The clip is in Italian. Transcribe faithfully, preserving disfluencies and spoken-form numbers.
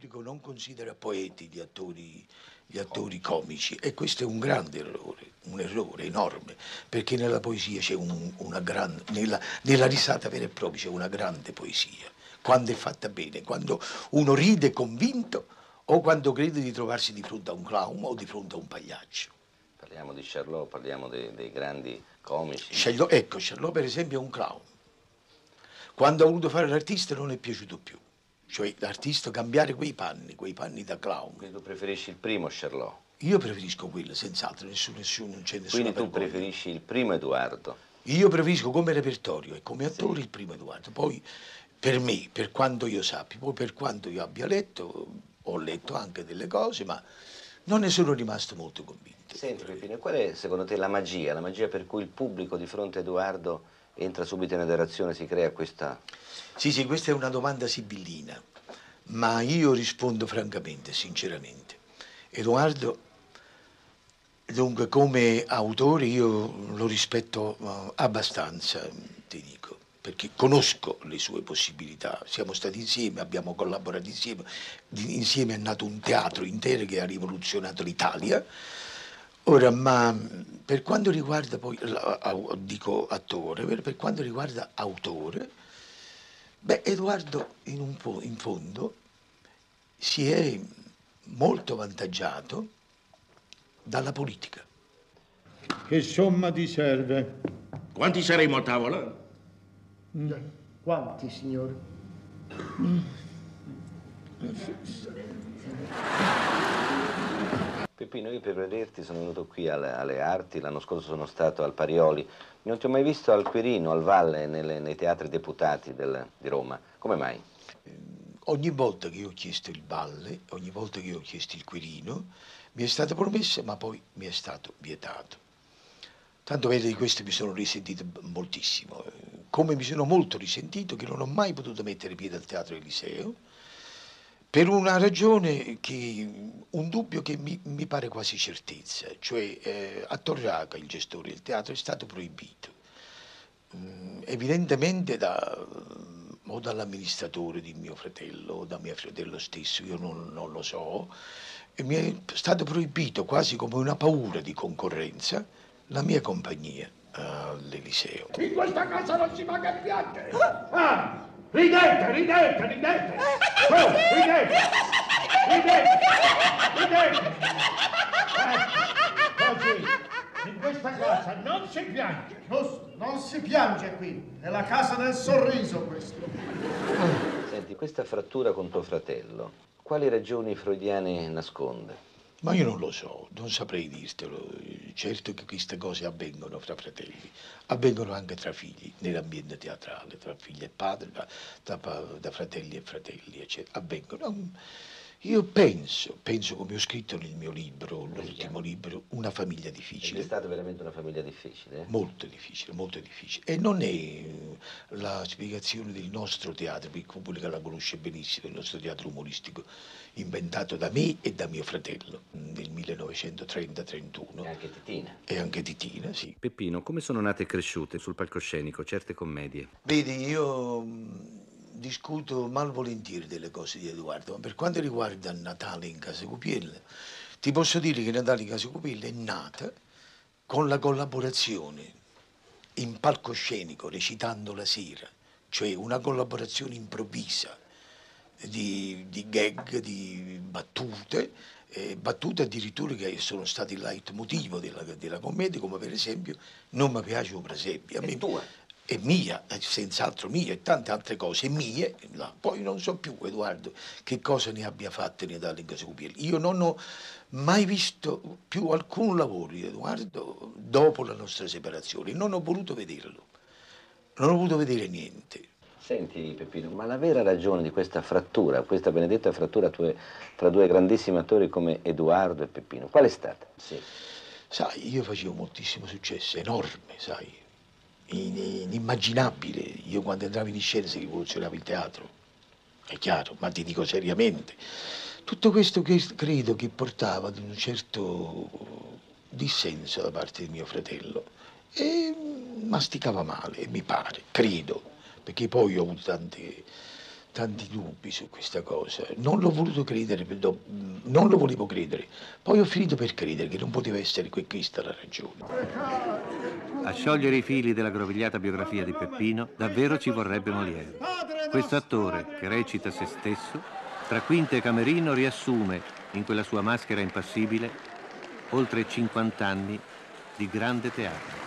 pubblico non considera poeti gli attori, gli attori comici, e questo è un grande errore, un errore enorme, perché nella poesia c'è un, una grande, nella, nella risata vera e propria c'è una grande poesia, quando è fatta bene, quando uno ride convinto o quando crede di trovarsi di fronte a un clown o di fronte a un pagliaccio. Parliamo di Charlot, parliamo dei, dei grandi comici. Charlot, ecco, Charlot per esempio è un clown. Quando ha voluto fare l'artista non è piaciuto più. Cioè l'artista cambiare quei panni, quei panni da clown. Quindi tu preferisci il primo Charlot? Io preferisco quello, senz'altro, nessuno, nessuno, non c'è nessuna Quindi tu vergogna. preferisci il primo Edoardo? Io preferisco come repertorio e come attore Sì. il primo Edoardo. Poi per me, per quanto io sappia, poi per quanto io abbia letto, ho letto anche delle cose, ma non ne sono rimasto molto convinto. Senti Peppino, qual è secondo te la magia, la magia per cui il pubblico di fronte a Edoardo entra subito in adorazione, si crea questa... Sì, sì, questa è una domanda sibillina, ma io rispondo francamente, sinceramente. Edoardo, dunque, come autore io lo rispetto uh, abbastanza, ti dico, perché conosco le sue possibilità. Siamo stati insieme, abbiamo collaborato insieme, di, insieme è nato un teatro intero che ha rivoluzionato l'Italia. Ora, ma per quanto riguarda poi, dico attore, per quanto riguarda autore, beh, Edoardo in, un po', in fondo si è molto vantaggiato dalla politica. Che somma ti serve? Quanti saremo a tavola? Quanti, signore? Peppino, io per vederti sono venuto qui alle, alle Arti, l'anno scorso sono stato al Parioli, non ti ho mai visto al Quirino, al Valle, nelle, nei teatri deputati del, di Roma. Come mai? Ogni volta che io ho chiesto il Valle, ogni volta che io ho chiesto il Quirino, mi è stata promessa, ma poi mi è stato vietato. Tanto vero di questo mi sono risentito moltissimo, come mi sono molto risentito che non ho mai potuto mettere piede al Teatro Eliseo, per una ragione che, un dubbio che mi, mi pare quasi certezza, cioè eh, a Torraca, il gestore del teatro, è stato proibito, mm, evidentemente da, o dall'amministratore di mio fratello o da mio fratello stesso, io non, non lo so, e mi è stato proibito quasi come una paura di concorrenza la mia compagnia all'Eliseo. In questa casa non si paga il viaggio! Ah! Ridete, ridete, ridete! Oh, ridete! Ridete! Ridete! Eh, così, in questa casa non si piange! Giusto, non si piange qui. È la casa del sorriso, questo. Senti, questa frattura con tuo fratello, quali ragioni freudiane nasconde? Ma io non lo so, non saprei dirtelo. Certo che queste cose avvengono fra fratelli, avvengono anche tra figli, nell'ambiente teatrale, tra figli e padri, da, da, da fratelli e fratelli, eccetera. Avvengono. Io penso, penso come ho scritto nel mio libro, l'ultimo libro, una famiglia difficile. È stata veramente una famiglia difficile? Eh? Molto difficile, molto difficile. E non è la spiegazione del nostro teatro, perché il pubblico la conosce benissimo, il nostro teatro umoristico, inventato da me e da mio fratello nel millenovecentotrenta trentuno. E anche Titina. E anche Titina, sì. Peppino, come sono nate e cresciute sul palcoscenico certe commedie? Vedi, io discuto malvolentieri delle cose di Edoardo, ma per quanto riguarda Natale in Casa Cupielle, ti posso dire che Natale in Casa Cupielle è nata con la collaborazione in palcoscenico, recitando la sera, cioè una collaborazione improvvisa di, di gag, di battute, eh, battute addirittura che sono stati il leitmotiv della, della commedia, come per esempio Non mi piace un presepe. A me, È tua? È mia, è senz'altro mia, e tante altre cose mie. No, poi non so più, Edoardo, che cosa ne abbia fatte Natale in Casa Cupielle. Io non ho mai visto più alcun lavoro di Edoardo dopo la nostra separazione, non ho voluto vederlo, non ho voluto vedere niente. Senti Peppino, ma la vera ragione di questa frattura, questa benedetta frattura tue, tra due grandissimi attori come Edoardo e Peppino, qual è stata? Sì. Sai, io facevo moltissimo successo, enorme, sai, inimmaginabile. Io quando entravo in scena si rivoluzionava il teatro, è chiaro, ma ti dico seriamente. Tutto questo che credo che portava ad un certo dissenso da parte di mio fratello e masticava male, mi pare, credo, perché poi ho avuto tante, tanti dubbi su questa cosa. Non l'ho voluto credere, non lo volevo credere. Poi ho finito per credere che non poteva essere questa la ragione. A sciogliere i fili della grovigliata biografia di Peppino davvero ci vorrebbe Molière. Questo attore, che recita se stesso, tra quinte e camerino riassume, in quella sua maschera impassibile, oltre cinquanta anni di grande teatro.